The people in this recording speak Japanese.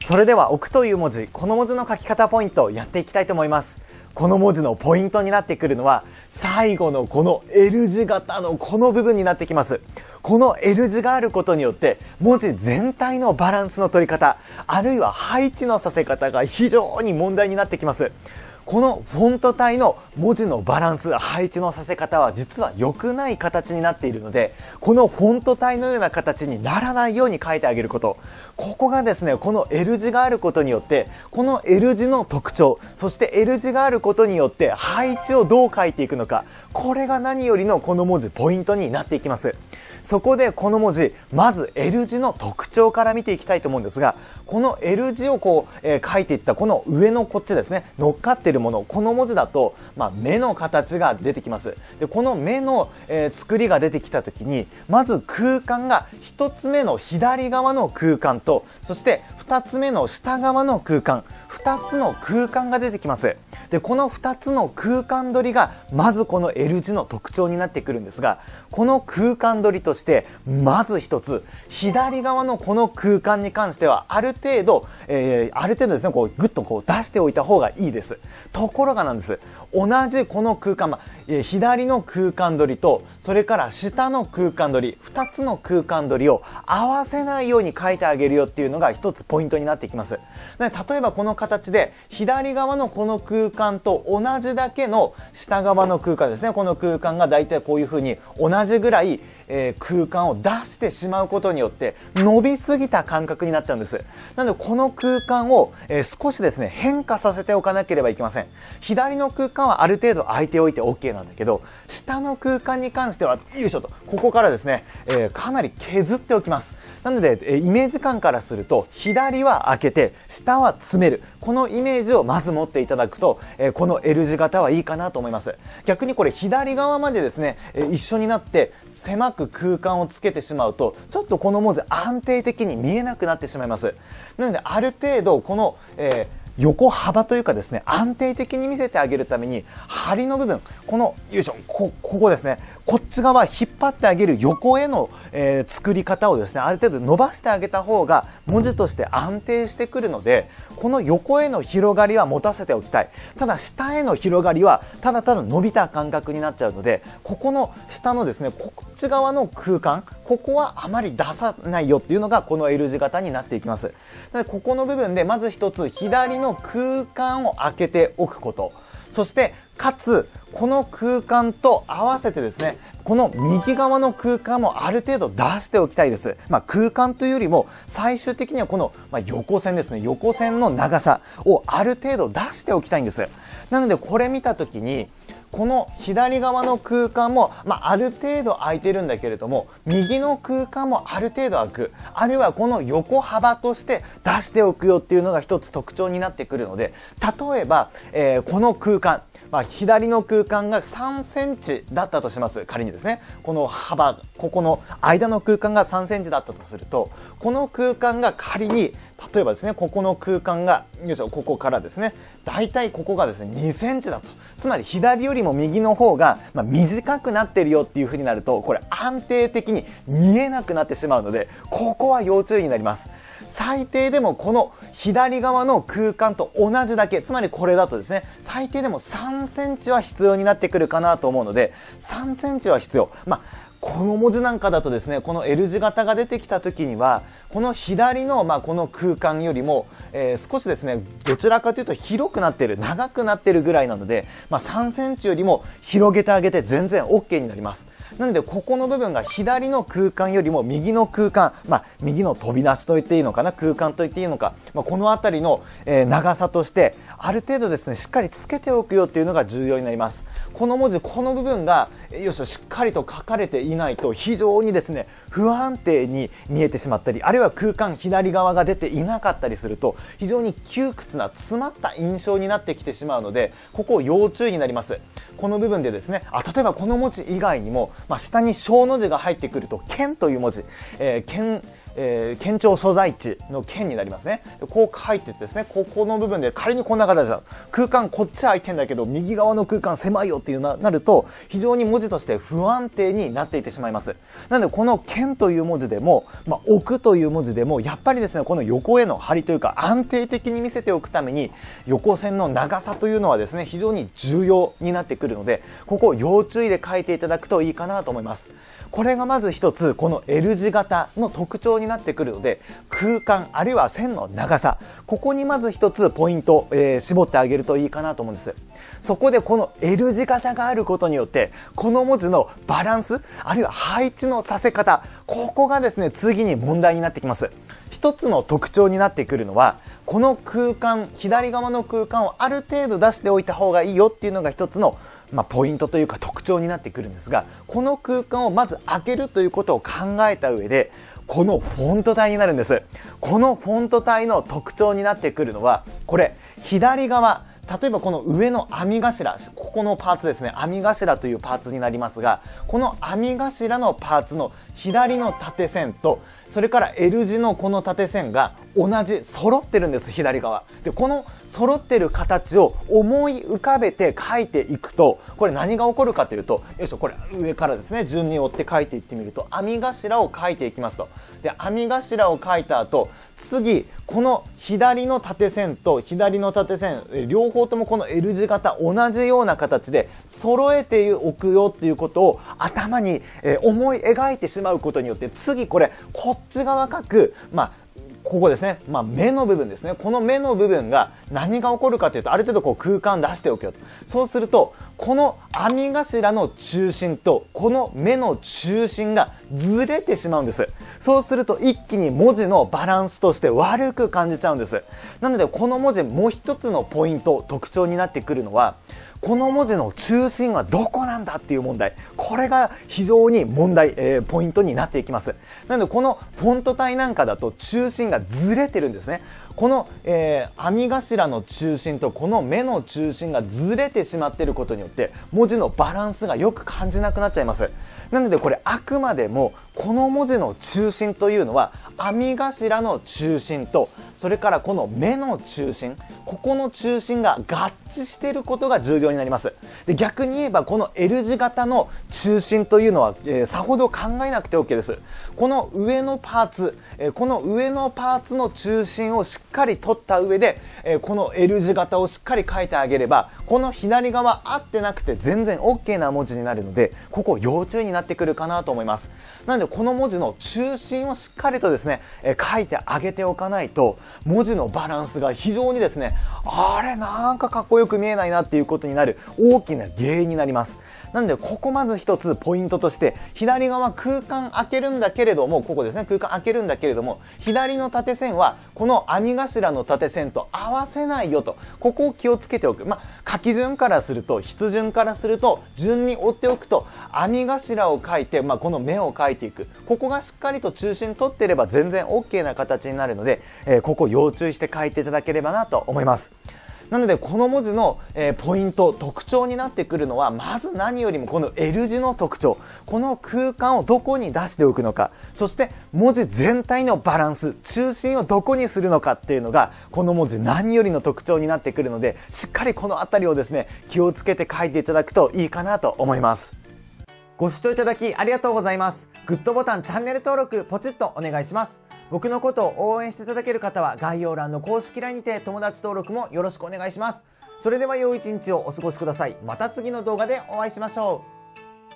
それでは置くという文字、この文字の書き方ポイントをやっていきたいと思います。この文字のポイントになってくるのは最後のこの L 字型のこの部分になってきます。この L 字があることによって文字全体のバランスの取り方、あるいは配置のさせ方が非常に問題になってきます。このフォント帯の文字のバランス、配置のさせ方は実は良くない形になっているので、このフォント帯のような形にならないように書いてあげること。ここがですね、この L 字があることによって、この L 字の特徴、そして L 字があることによって配置をどう書いていくのか、これが何よりのこの文字ポイントになっていきます。そこでこの文字、まず L 字の特徴から見ていきたいと思うんですが、この L 字を書いていったこの上のこっちですね、乗っかっているもの、この文字だと、目の形が出てきます。で、この目の、作りが出てきたときに、まず空間が1つ目の左側の空間と、そして2つ目の下側の空間、2つの空間が出てきます。で、この2つの空間取りがまずこの L 字の特徴になってくるんですが、この空間取りとしてまず一つ、左側のこの空間に関してはある程度ですね、グッと出しておいた方がいいです。ところがなんです、同じこの空間、左の空間取りとそれから下の空間取り、2つの空間取りを合わせないように書いてあげるよっていうのが一つポイントになってきます。例えばこの形で左側のこの空間と同じだけの下側の空間ですね、この空間がだいたいこういう風に同じぐらい空間を出してしまうことによって伸びすぎた感覚になっちゃうんです。なのでこの空間を少しですね変化させておかなければいけません。左の空間はある程度空いておいて OK なんだけど、下の空間に関してはよいしょとここからですね、かなり削っておきます。なのでイメージ感からすると左は開けて下は詰める、このイメージをまず持っていただくとこの L 字型はいいかなと思います。逆にこれ左側までですね一緒になって狭く空間をつけてしまうとちょっとこの文字安定的に見えなくなってしまいます。なのである程度この、横幅というかですね安定的に見せてあげるために梁の部分、このよいしょ ここですね、こっち側引っ張ってあげる横への、作り方をですねある程度伸ばしてあげた方が文字として安定してくるので、この横への広がりは持たせておきたい。ただ下への広がりはただただ伸びた感覚になっちゃうので、ここの下のですねこっち側の空間、ここはあまり出さないよっていうのがこの L 字型になっていきます。なのでここの部分でまず一つ左の空間を空けておくこと、そしてかつこの空間と合わせてですねこの右側の空間もある程度出しておきたいです。空間というよりも最終的にはこの、横線ですね、横線の長さをある程度出しておきたいんです。なのでこれ見た時にこの左側の空間も、ある程度空いてるんだけれども右の空間もある程度空く、あるいはこの横幅として出しておくよっていうのが一つ特徴になってくるので、例えば、この空間、左の空間が3センチだったとします。仮にですねこの幅、ここの間の空間が3センチだったとすると、この空間が仮に例えばですねここの空間がよいしょここからですねだいたいここがですね2センチだと、つまり左よりも右の方が短くなっているよっていう風になるとこれ安定的に見えなくなってしまうので、ここは要注意になります。最低でもこの左側の空間と同じだけ、つまりこれだとですね最低でも3センチは必要になってくるかなと思うので、3センチは必要。この文字なんかだとですねこの L 字型が出てきた時にはこの左のこの空間よりも、少しですねどちらかというと広くなっている、長くなっているぐらいなので、3センチよりも広げてあげて全然 OK になります。なのでここの部分が左の空間よりも右の空間、右の飛び出しと言っていいのかな、空間と言っていいのか、この辺りの、長さとしてある程度ですねしっかりつけておくよっていうのが重要になります。この文字、この部分がしっかりと書かれていないと非常にですね不安定に見えてしまったり、あるいは空間左側が出ていなかったりすると非常に窮屈な詰まった印象になってきてしまうので、ここ要注意になります。この部分でですね例えばこの文字以外にも、下に小の字が入ってくると剣という文字、剣県庁所在地の県になりますね。こう書いてってですね、ここの部分で仮にこんな形だ。空間こっち空いてんだけど右側の空間狭いよっていうなると非常に文字として不安定になっていてしまいます。なのでこの県という文字でも、置くという文字でもやっぱりですね、この横への張りというか安定的に見せておくために横線の長さというのはですね、非常に重要になってくるので、ここを要注意で書いていただくといいかなと思います。これがまず一つこの L 字型の特徴になってくるので、空間あるいは線の長さ、ここにまず一つポイント、絞ってあげるといいかなと思うんです。そこでこの L 字型があることによってこの文字のバランスあるいは配置のさせ方、ここがですね次に問題になってきます。一つの特徴になってくるのは、この空間、左側の空間をある程度出しておいた方がいいよっていうのが一つのポイントというか特徴になってくるんですが、この空間をまず開けるということを考えた上でこのフォント体になるんです。このフォント体の特徴になってくるのは、これ左側、例えばこの上の編み頭、ここのパーツですね、編み頭というパーツになりますが、この編み頭のパーツの左の縦線とそれから L 字のこの縦線が同じ揃ってるんです。左側でこの揃ってる形を思い浮かべて書いていくと、これ何が起こるかというと、よいしょ、これ上からですね順に追って書いていってみると、編み頭を書いていきますと、で編み頭を書いた後、次この左の縦線と左の縦線両方ともこの L 字型同じような形で揃えておくよっていうことを頭に思い描いてしまうことによって、次これこっち側書く、ここですね、目の部分ですね、この目の部分が何が起こるかというと、ある程度こう空間出しておくよと。そうするとこの編み頭の中心とこの目の中心がずれてしまうんです。そうすると一気に文字のバランスとして悪く感じちゃうんです。なのでこの文字もう一つのポイント、特徴になってくるのは、この文字の中心はどこなんだっていう問題、これが非常に問題、ポイントになっていきます。なのでこのフォント体なんかだと中心がずれてるんですね。この、編み頭の中心とこの目の中心がずれてしまっていることによって文字のバランスがよく感じなくなっちゃいます。なのでこれあくまでもこの文字の中心というのは編み頭の中心とそれからこの目の中心、ここの中心が合致していることが重要になります。で逆に言えばこの L 字型の中心というのは、さほど考えなくて OK です。この上のパーツ、この上のパーツの中心をしっかり取った上で、この L 字型をしっかり書いてあげれば、この左側合ってなくて全然 OK な文字になるので、ここ要注意になってくるかなと思います。なのでこの文字の中心をしっかりとですね、書いてあげておかないと文字のバランスが非常にですね、あれなんかかっこよく見えないなっていうことになる大きな原因になります。なのでここまず一つポイントとして、左側空間開けるんだけれども、ここですね、空間開けるんだけれども左の縦線はこの編み頭の縦線と合わせないよと、ここを気をつけておく。書き順からすると、筆順からすると順に追っておくと、編み頭を書いて、この目を書いていく、ここがしっかりと中心取っていれば全然 OK な形になるので、ここ要注意して書いていただければなと思います。なのでこの文字の、ポイント、特徴になってくるのは、まず何よりもこの L 字の特徴、この空間をどこに出しておくのか、そして文字全体のバランス、中心をどこにするのかっていうのがこの文字何よりの特徴になってくるので、しっかりこのあたりをですね気をつけて書いていただくといいかなと思います。ご視聴いただきありがとうございます。グッドボタン、チャンネル登録ポチッとお願いします。僕のことを応援していただける方は概要欄の公式 LINE にて友達登録もよろしくお願いします。それでは良い一日をお過ごしください。また次の動画でお会いしましょう。